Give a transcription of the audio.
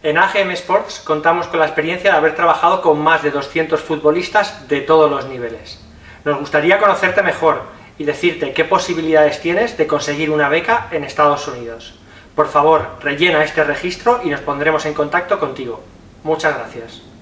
En AGM Sports contamos con la experiencia de haber trabajado con más de 200 futbolistas de todos los niveles. Nos gustaría conocerte mejor y decirte qué posibilidades tienes de conseguir una beca en Estados Unidos. Por favor, rellena este registro y nos pondremos en contacto contigo. Muchas gracias.